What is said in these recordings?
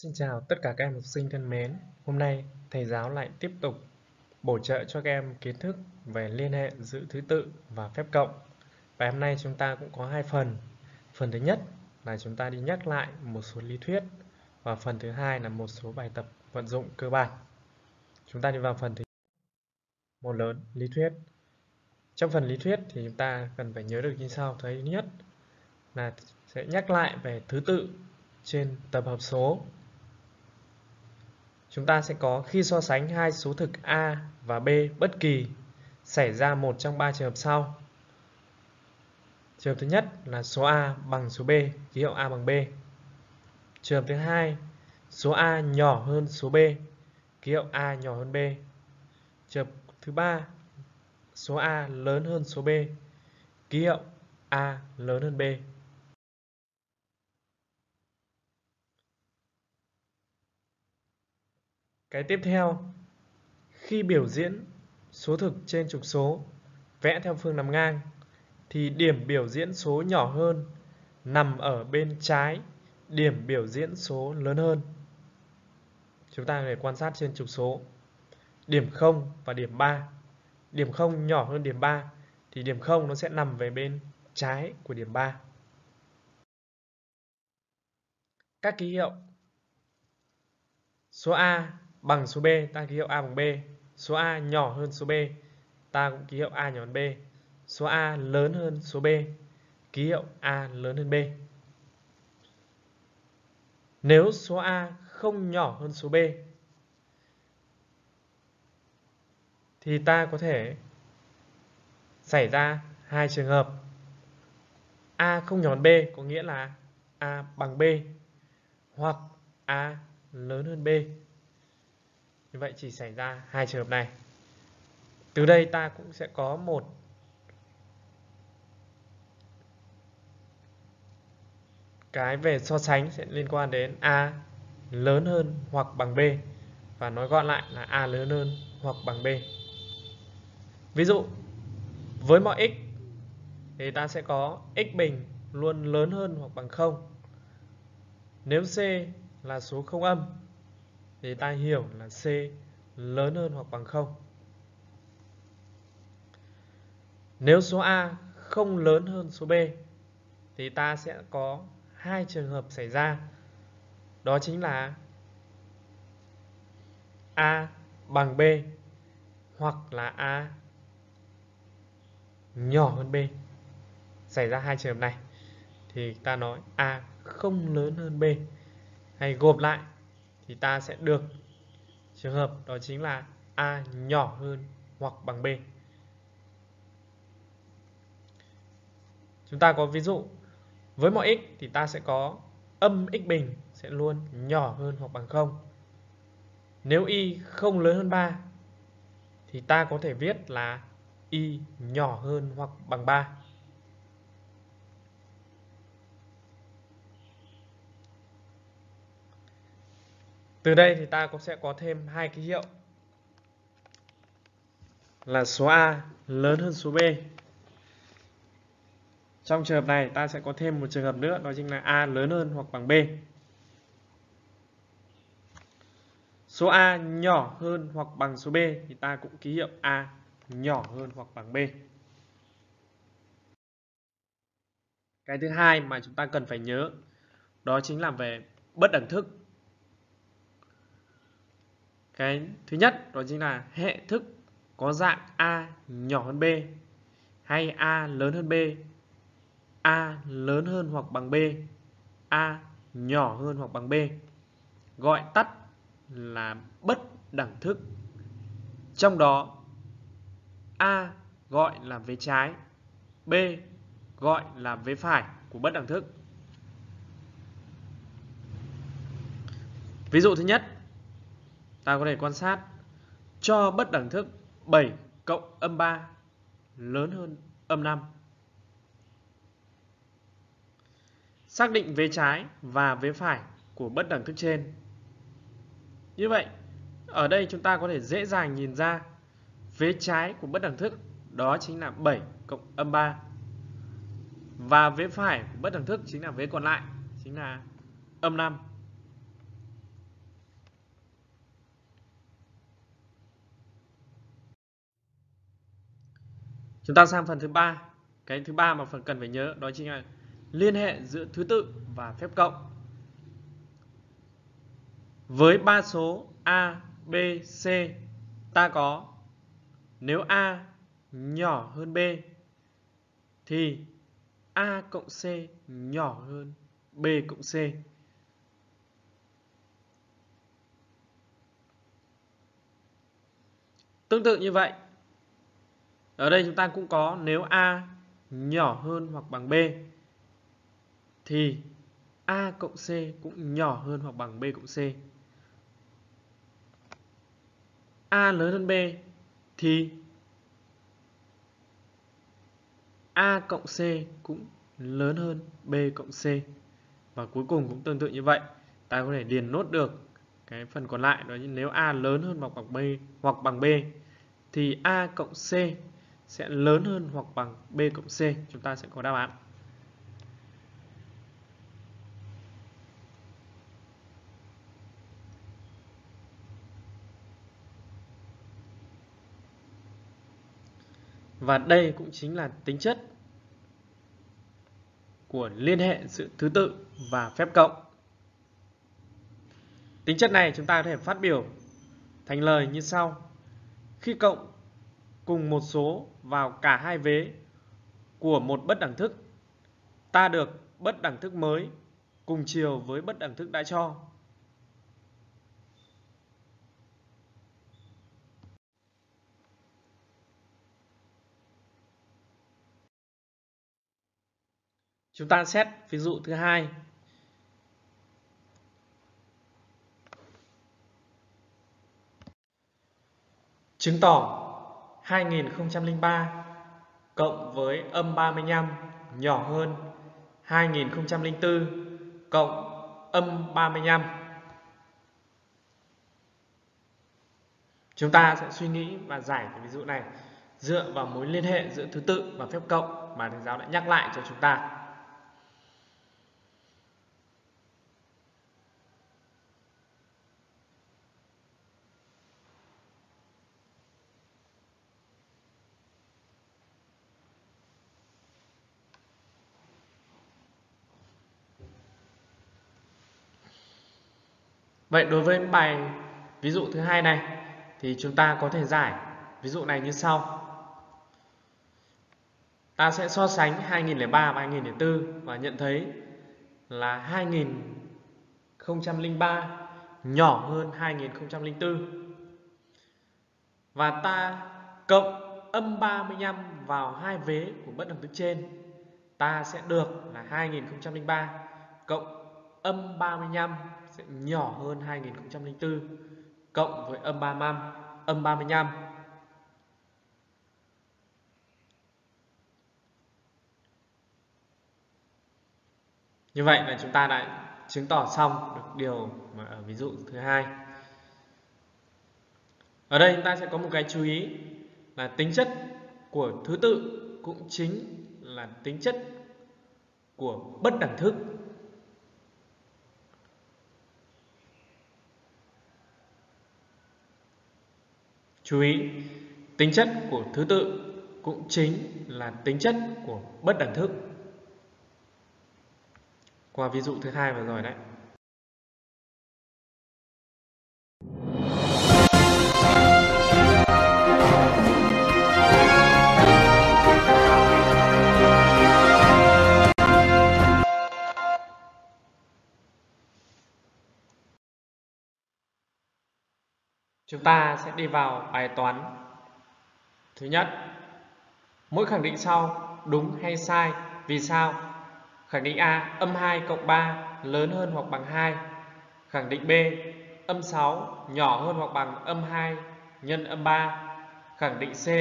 Xin chào tất cả các em học sinh thân mến. Hôm nay thầy giáo lại tiếp tục bổ trợ cho các em kiến thức về liên hệ giữa thứ tự và phép cộng. Và hôm nay chúng ta cũng có hai phần. Phần thứ nhất là chúng ta đi nhắc lại một số lý thuyết và phần thứ hai là một số bài tập vận dụng cơ bản. Chúng ta đi vào phần thứ một lớn lý thuyết. Trong phần lý thuyết thì chúng ta cần phải nhớ được như sau. Thứ nhất là sẽ nhắc lại về thứ tự trên tập hợp số. Chúng ta sẽ có khi so sánh hai số thực A và B bất kỳ xảy ra một trong ba trường hợp sau. Trường hợp thứ nhất là số A bằng số B, ký hiệu A bằng B. Trường hợp thứ hai, số A nhỏ hơn số B, ký hiệu A nhỏ hơn B. Trường hợp thứ ba, số A lớn hơn số B, ký hiệu A lớn hơn B. Cái tiếp theo, khi biểu diễn số thực trên trục số vẽ theo phương nằm ngang thì điểm biểu diễn số nhỏ hơn nằm ở bên trái điểm biểu diễn số lớn hơn. Chúng ta có thể quan sát trên trục số điểm 0 và điểm 3. Điểm 0 nhỏ hơn điểm 3 thì điểm 0 nó sẽ nằm về bên trái của điểm 3. Các ký hiệu số A bằng số B, ta ký hiệu A bằng B. Số A nhỏ hơn số B, ta cũng ký hiệu A nhỏ hơn B. Số A lớn hơn số B, ký hiệu A lớn hơn B. Nếu số A không nhỏ hơn số B thì ta có thể xảy ra hai trường hợp. A không nhỏ hơn B có nghĩa là A bằng B hoặc A lớn hơn B. Như vậy chỉ xảy ra hai trường hợp này. Từ đây ta cũng sẽ có một cái về so sánh sẽ liên quan đến A lớn hơn hoặc bằng B, và nói gọn lại là A lớn hơn hoặc bằng B. Ví dụ với mọi x thì ta sẽ có x bình luôn lớn hơn hoặc bằng 0. Nếu C là số không âm thì ta hiểu là C lớn hơn hoặc bằng 0. Nếu số A không lớn hơn số B thì ta sẽ có hai trường hợp xảy ra. Đó chính là A bằng B hoặc là A nhỏ hơn B. Xảy ra hai trường hợp này thì ta nói A không lớn hơn B. Hay gộp lại thì ta sẽ được trường hợp đó chính là A nhỏ hơn hoặc bằng B. Chúng ta có ví dụ với mọi x thì ta sẽ có âm x bình sẽ luôn nhỏ hơn hoặc bằng 0. Nếu y không lớn hơn 3 thì ta có thể viết là y nhỏ hơn hoặc bằng 3. Từ đây thì ta cũng sẽ có thêm hai ký hiệu là số A lớn hơn số B. Trong trường hợp này ta sẽ có thêm một trường hợp nữa, đó chính là A lớn hơn hoặc bằng B. Số A nhỏ hơn hoặc bằng số B thì ta cũng ký hiệu A nhỏ hơn hoặc bằng B. Cái thứ hai mà chúng ta cần phải nhớ đó chính là về bất đẳng thức. Cái thứ nhất đó chính là hệ thức có dạng A nhỏ hơn B hay A lớn hơn B, A lớn hơn hoặc bằng B, A nhỏ hơn hoặc bằng B, gọi tắt là bất đẳng thức. Trong đó A gọi là vế trái, B gọi là vế phải của bất đẳng thức. Ví dụ thứ nhất, ta có thể quan sát cho bất đẳng thức 7 cộng âm 3 lớn hơn âm 5. Xác định vế trái và vế phải của bất đẳng thức trên. Như vậy, ở đây chúng ta có thể dễ dàng nhìn ra vế trái của bất đẳng thức đó chính là 7 cộng âm 3. Và vế phải của bất đẳng thức chính là vế còn lại, chính là âm 5. Chúng ta sang phần thứ ba. Cái thứ ba mà phần cần phải nhớ đó chính là liên hệ giữa thứ tự và phép cộng. Với ba số A, B, C, ta có nếu A nhỏ hơn B thì A cộng C nhỏ hơn B cộng C. Tương tự như vậy, ở đây chúng ta cũng có nếu A nhỏ hơn hoặc bằng B thì A cộng C cũng nhỏ hơn hoặc bằng B cộng C. A lớn hơn B thì A cộng C cũng lớn hơn B cộng C. Và cuối cùng cũng tương tự như vậy, ta có thể điền nốt được cái phần còn lại, đó là nếu A lớn hơn hoặc bằng B thì A cộng C sẽ lớn hơn hoặc bằng B cộng C. Chúng ta sẽ có đáp án. Và đây cũng chính là tính chất của liên hệ giữa thứ tự và phép cộng. Tính chất này chúng ta có thể phát biểu thành lời như sau. Khi cộng cùng một số vào cả hai vế của một bất đẳng thức, ta được bất đẳng thức mới cùng chiều với bất đẳng thức đã cho. Chúng ta xét ví dụ thứ hai. Chứng tỏ 2003 cộng với âm 35 nhỏ hơn 2004 cộng âm 35. Chúng ta sẽ suy nghĩ và giải cái ví dụ này dựa vào mối liên hệ giữa thứ tự và phép cộng mà thầy giáo đã nhắc lại cho chúng ta. Vậy đối với bài ví dụ thứ hai này thì chúng ta có thể giải ví dụ này như sau. Ta sẽ so sánh 2003 và 2004 và nhận thấy là 2003 nhỏ hơn 2004. Và ta cộng âm 35 vào hai vế của bất đẳng thức trên, ta sẽ được là 2003 cộng âm 35 sẽ nhỏ hơn 2004 cộng với âm 35. Như vậy là chúng ta đã chứng tỏ xong được điều mà ở ví dụ thứ hai. Ở đây chúng ta sẽ có một cái chú ý là tính chất của thứ tự cũng chính là tính chất của bất đẳng thức. Chú ý, tính chất của thứ tự cũng chính là tính chất của bất đẳng thức. Qua ví dụ thứ hai vừa rồi đấy. Chúng ta sẽ đi vào bài toán. Thứ nhất, mỗi khẳng định sau đúng hay sai, vì sao? Khẳng định A, âm 2 cộng 3 lớn hơn hoặc bằng 2. Khẳng định B, âm 6 nhỏ hơn hoặc bằng âm 2 nhân âm 3. Khẳng định C,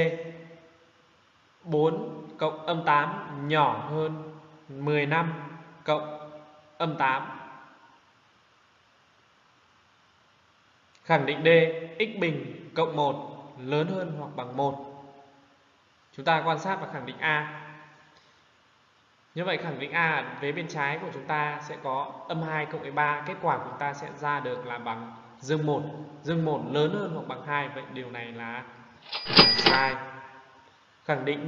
4 cộng âm 8 nhỏ hơn 15 cộng âm 8. Khẳng định D, x bình cộng 1 lớn hơn hoặc bằng 1. Chúng ta quan sát vào khẳng định A. Như vậy khẳng định A ở vế bên trái của chúng ta sẽ có âm 2 cộng với 3. Kết quả của chúng ta sẽ ra được là bằng dương 1. Dương 1 lớn hơn hoặc bằng 2. Vậy điều này là sai. Khẳng định B,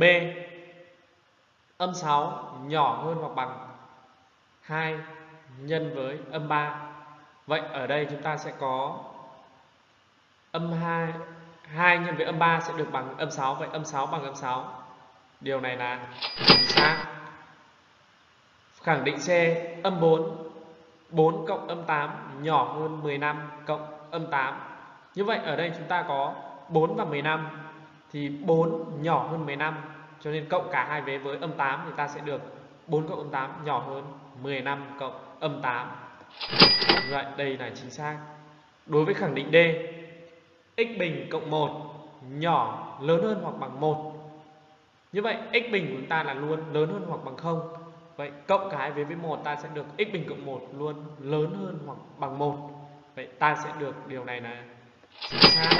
âm 6 nhỏ hơn hoặc bằng 2 nhân với âm 3. Vậy ở đây chúng ta sẽ có âm 2 nhân với âm 3 sẽ được bằng âm 6. Vậy âm 6 bằng âm 6. Điều này là chính xác. Khẳng định C, âm 4 cộng âm 8 nhỏ hơn 15 cộng âm 8. Như vậy ở đây chúng ta có 4 và 15 thì 4 nhỏ hơn 15, cho nên cộng cả hai vế với âm 8 thì ta sẽ được 4 cộng âm 8 nhỏ hơn 15 cộng âm 8. Như vậy đây là chính xác. Đối với khẳng định D, x bình cộng 1 nhỏ lớn hơn hoặc bằng 1. Như vậy x bình của chúng ta là luôn lớn hơn hoặc bằng 0. Vậy cộng cả hai vế với 1 ta sẽ được x bình cộng 1 luôn lớn hơn hoặc bằng 1. Vậy ta sẽ được điều này là chính xác.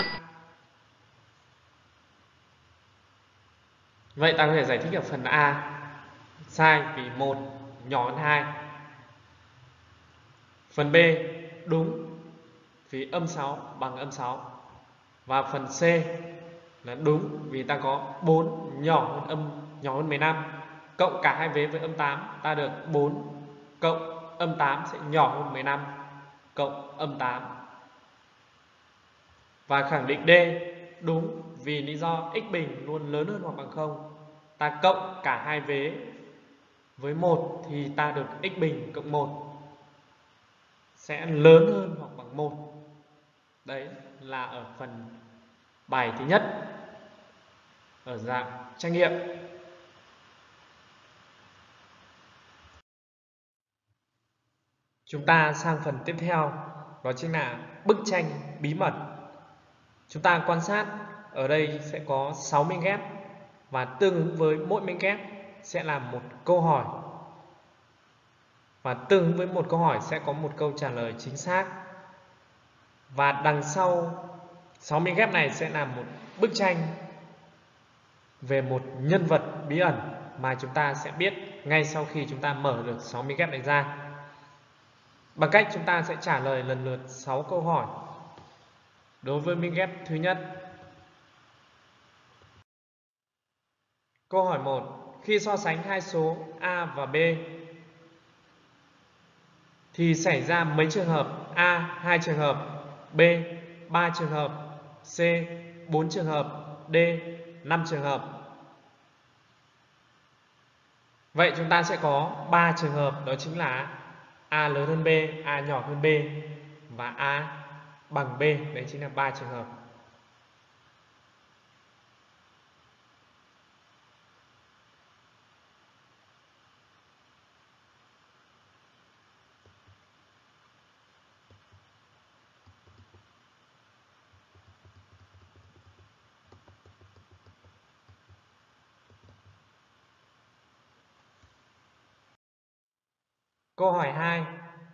Vậy ta có thể giải thích ở phần A sai vì 1 nhỏ hơn 2. Phần B đúng vì âm 6 bằng âm 6. Và phần C là đúng vì ta có 4 nhỏ hơn 15. Cộng cả hai vế với âm 8 ta được 4 cộng âm 8 sẽ nhỏ hơn 15 cộng âm 8. Và khẳng định D đúng vì lý do x bình luôn lớn hơn hoặc bằng 0. Ta cộng cả hai vế với 1 thì ta được x bình cộng 1 sẽ lớn hơn hoặc bằng 1. Đấy là ở phần bài thứ nhất ở dạng trắc nghiệm. Chúng ta sang phần tiếp theo, đó chính là bức tranh bí mật. Chúng ta quan sát ở đây sẽ có 6 miếng ghép và tương ứng với mỗi miếng ghép sẽ là một câu hỏi. Và tương ứng với một câu hỏi sẽ có một câu trả lời chính xác. Và đằng sau 6 miếng ghép này sẽ là một bức tranh về một nhân vật bí ẩn mà chúng ta sẽ biết ngay sau khi chúng ta mở được 6 miếng ghép này ra. Bằng cách chúng ta sẽ trả lời lần lượt 6 câu hỏi. Đối với miếng ghép thứ nhất. Câu hỏi 1. Khi so sánh hai số A và B thì xảy ra mấy trường hợp? A. 2 trường hợp, B. 3 trường hợp, C. 4 trường hợp, D. 5 trường hợp. Vậy chúng ta sẽ có 3 trường hợp, đó chính là A lớn hơn B, A nhỏ hơn B và A bằng B. Đấy chính là 3 trường hợp. Câu hỏi 2.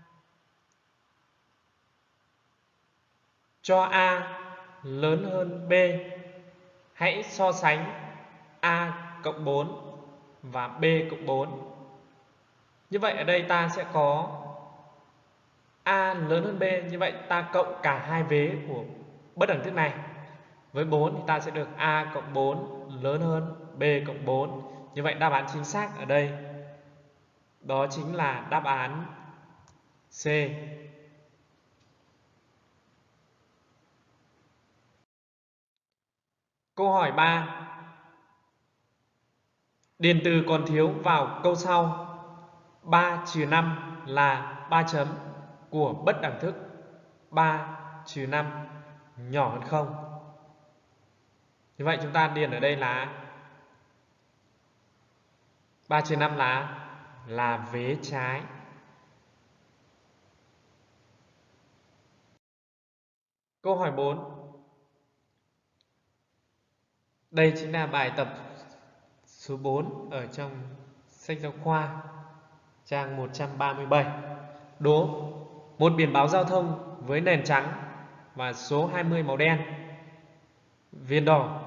Cho A lớn hơn B, hãy so sánh A cộng 4 và B cộng 4. Như vậy ở đây ta sẽ có A lớn hơn B, như vậy ta cộng cả hai vế của bất đẳng thức này. Với 4 thì ta sẽ được A cộng 4 lớn hơn B cộng 4. Như vậy đáp án chính xác ở đây đó chính là đáp án C. Câu hỏi 3. Điền từ còn thiếu vào câu sau. 3 trừ 5 là 3 chấm của bất đẳng thức 3 trừ 5 nhỏ hơn 0. Như vậy chúng ta điền ở đây là 3 trừ 5 là vế trái. Câu hỏi 4. Đây chính là bài tập số 4 ở trong sách giáo khoa trang 137. Đố một biển báo giao thông với nền trắng và số 20 màu đen, viền đỏ.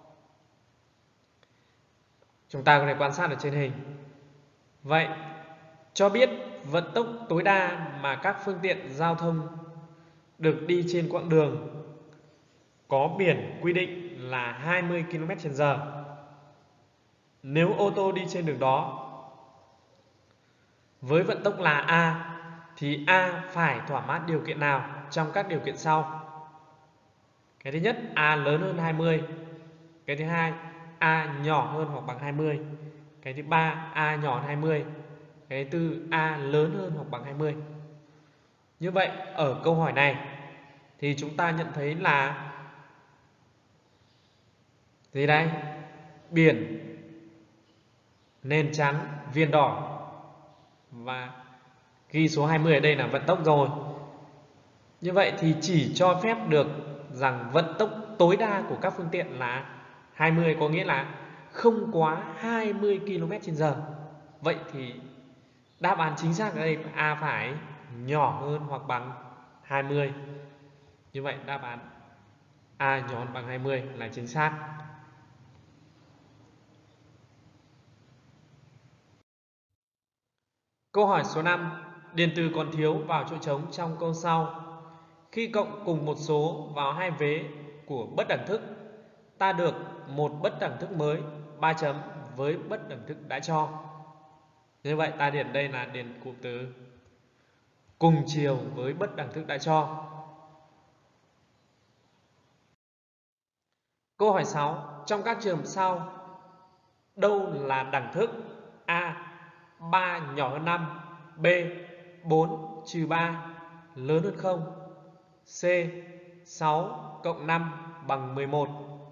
Chúng ta có thể quan sát ở trên hình. Vậy cho biết vận tốc tối đa mà các phương tiện giao thông được đi trên quãng đường có biển quy định là 20 km/h. Nếu ô tô đi trên đường đó với vận tốc là A thì A phải thỏa mãn điều kiện nào trong các điều kiện sau? Cái thứ nhất, A lớn hơn 20. Cái thứ hai, A nhỏ hơn hoặc bằng 20. Cái thứ ba, A nhỏ hơn 20. Cái thứ tư, A lớn hơn hoặc bằng 20. Như vậy, ở câu hỏi này thì chúng ta nhận thấy là gì đây? Biển, nền trắng, viền đỏ và ghi số 20 ở đây là vận tốc rồi. Như vậy thì chỉ cho phép được rằng vận tốc tối đa của các phương tiện là 20, có nghĩa là không quá 20 km/h. Vậy thì đáp án chính xác ở đây A phải nhỏ hơn hoặc bằng 20. Như vậy đáp án A nhỏ hơn bằng 20 là chính xác. Câu hỏi số 5, điền từ còn thiếu vào chỗ trống trong câu sau. Khi cộng cùng một số vào hai vế của bất đẳng thức, ta được một bất đẳng thức mới 3 chấm với bất đẳng thức đã cho. Như vậy ta điền đây là điền cụm từ cùng chiều với bất đẳng thức đã cho. Câu hỏi 6, trong các trường hợp sau, đâu là đẳng thức A 3 nhỏ hơn 5, B 4 trừ 3 lớn hơn 0, C 6 cộng 5 bằng 11.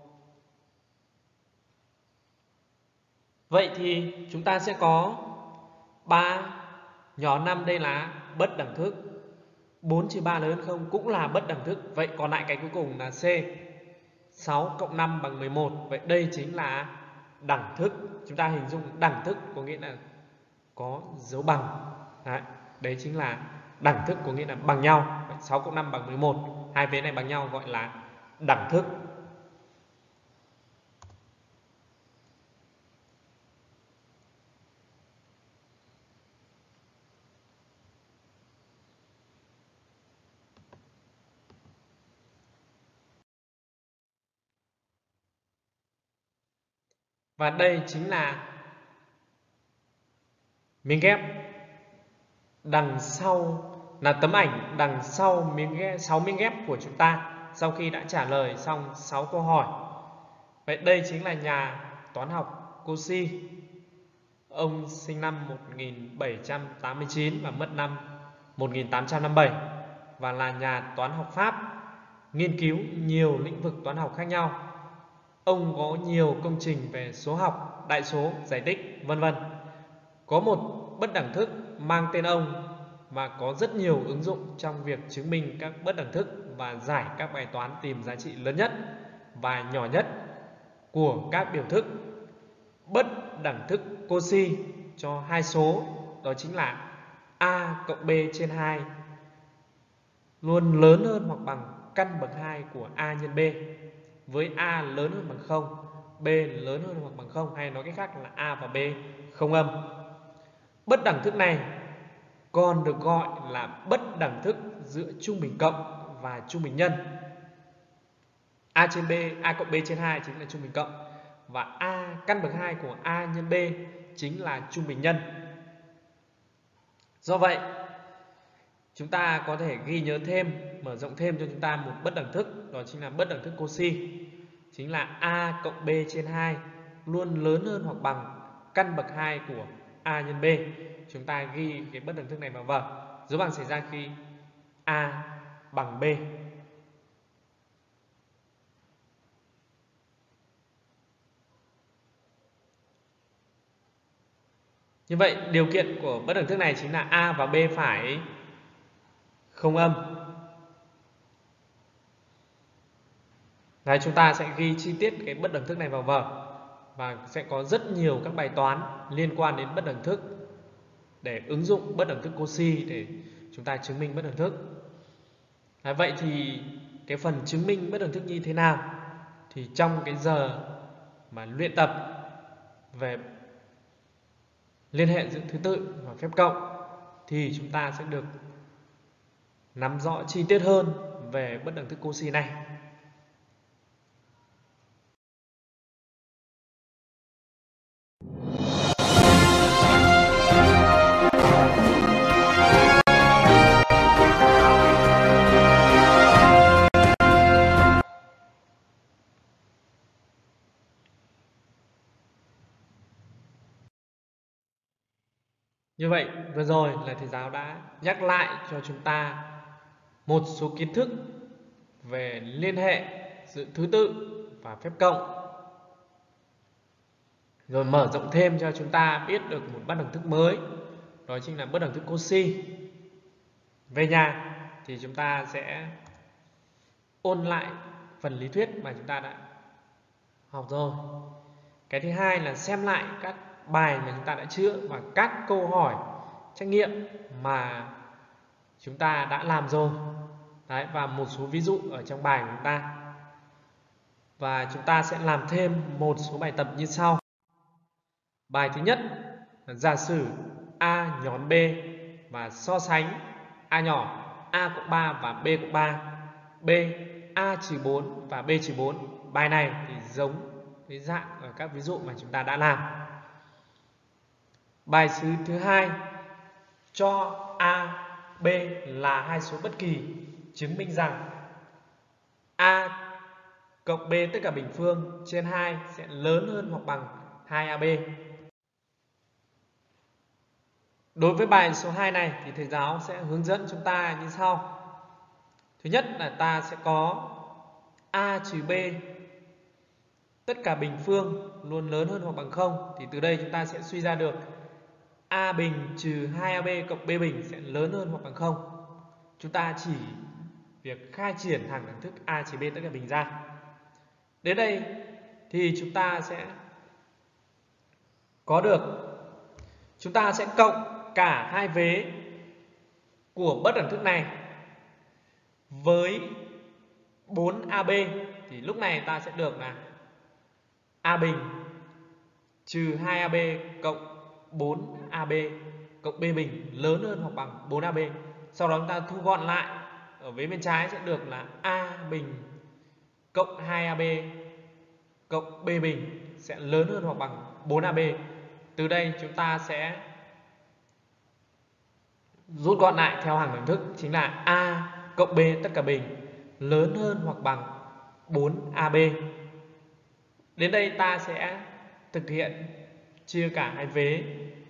Vậy thì chúng ta sẽ có 3 nhỏ hơn 5 đây là bất đẳng thức, 4 trừ 3 lớn hơn 0 cũng là bất đẳng thức. Vậy còn lại cái cuối cùng là C 6 cộng 5 bằng 11. Vậy đây chính là đẳng thức. Chúng ta hình dung đẳng thức có nghĩa là có dấu bằng. Đấy chính là đẳng thức, có nghĩa là bằng nhau. Vậy 6 cộng 5 bằng 11. Hai vế này bằng nhau gọi là đẳng thức. Và đây chính là miếng ghép. Đằng sau là tấm ảnh đằng sau 6 miếng ghép của chúng ta sau khi đã trả lời xong 6 câu hỏi. Vậy đây chính là nhà toán học Cauchy. Ông sinh năm 1789 và mất năm 1857 và là nhà toán học Pháp, nghiên cứu nhiều lĩnh vực toán học khác nhau. Ông có nhiều công trình về số học, đại số, giải tích, vân vân. Có một bất đẳng thức mang tên ông và có rất nhiều ứng dụng trong việc chứng minh các bất đẳng thức và giải các bài toán tìm giá trị lớn nhất và nhỏ nhất của các biểu thức. Bất đẳng thức Cauchy cho hai số, đó chính là A cộng B trên 2 luôn lớn hơn hoặc bằng căn bậc 2 của A nhân B, với A lớn hơn bằng 0, B lớn hơn hoặc bằng 0, hay nói cách khác là A và B không âm. Bất đẳng thức này còn được gọi là bất đẳng thức giữa trung bình cộng và trung bình nhân. A trên B, A cộng B trên 2 chính là trung bình cộng, và A căn bậc 2 của A nhân B chính là trung bình nhân. Do vậy, chúng ta có thể ghi nhớ thêm, mở rộng thêm cho chúng ta một bất đẳng thức, đó chính là bất đẳng thức Cauchy, chính là A cộng B trên 2 luôn lớn hơn hoặc bằng căn bậc 2 của A nhân B. Chúng ta ghi cái bất đẳng thức này vào vở. Dấu bằng xảy ra khi A bằng B. Như vậy, điều kiện của bất đẳng thức này chính là A và B phải không âm. Đấy, chúng ta sẽ ghi chi tiết cái bất đẳng thức này vào vở và sẽ có rất nhiều các bài toán liên quan đến bất đẳng thức để ứng dụng bất đẳng thức Cauchy để chúng ta chứng minh bất đẳng thức. Vậy thì cái phần chứng minh bất đẳng thức như thế nào? Thì trong cái giờ mà luyện tập về liên hệ giữa thứ tự và phép cộng thì chúng ta sẽ được nắm rõ chi tiết hơn về bất đẳng thức Cauchy này. Như vậy vừa rồi là thầy giáo đã nhắc lại cho chúng ta một số kiến thức về liên hệ giữa thứ tự và phép cộng, rồi mở rộng thêm cho chúng ta biết được một bất đẳng thức mới, đó chính là bất đẳng thức Cauchy. Về nhà thì chúng ta sẽ ôn lại phần lý thuyết mà chúng ta đã học rồi. Cái thứ hai là xem lại các bài mà chúng ta đã chữa và các câu hỏi trắc nghiệm mà chúng ta đã làm rồi. Đấy, và một số ví dụ ở trong bài của chúng ta. Và chúng ta sẽ làm thêm một số bài tập như sau. Bài thứ nhất là giả sử A nhón B và so sánh A nhỏ, A cộng 3 và B cộng 3. B, A trừ 4 và B trừ 4. Bài này thì giống với dạng ở các ví dụ mà chúng ta đã làm. Bài thứ hai, cho A, B là hai số bất kỳ, chứng minh rằng A cộng B tất cả bình phương trên 2 sẽ lớn hơn hoặc bằng 2AB. Đối với bài số 2 này thì thầy giáo sẽ hướng dẫn chúng ta như sau. Thứ nhất là ta sẽ có A trừ B tất cả bình phương luôn lớn hơn hoặc bằng 0. Thì từ đây chúng ta sẽ suy ra được A bình trừ 2AB cộng B bình sẽ lớn hơn hoặc bằng 0. Chúng ta chỉ việc khai triển thẳng đẳng thức A trừ B tất cả bình ra. Đến đây thì chúng ta sẽ có được, chúng ta sẽ cộng cả hai vế của bất đẳng thức này với 4AB. Thì lúc này ta sẽ được là A bình trừ 2AB cộng 4AB cộng B bình lớn hơn hoặc bằng 4AB. Sau đó chúng ta thu gọn lại, ở vế bên trái sẽ được là A bình cộng 2AB cộng B bình sẽ lớn hơn hoặc bằng 4AB. Từ đây chúng ta sẽ rút gọn lại theo hàng đẳng thức, chính là A cộng B tất cả bình lớn hơn hoặc bằng 4AB. Đến đây ta sẽ thực hiện chia cả hai vế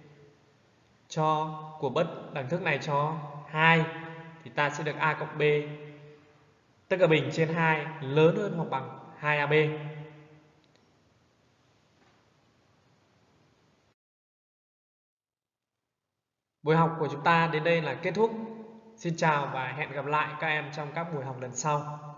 của bất đẳng thức này cho 2 thì ta sẽ được A cộng B tất cả bình trên 2 lớn hơn hoặc bằng 2AB. Buổi học của chúng ta đến đây là kết thúc. Xin chào và hẹn gặp lại các em trong các buổi học lần sau.